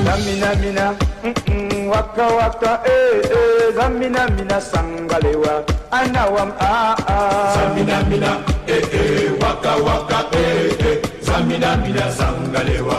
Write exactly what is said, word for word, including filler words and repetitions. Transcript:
zamina mina waka waka eh eh zamina mina sangalewa anawam ah ah zamina mina eh eh waka waka eh eh zamina mina sangalewa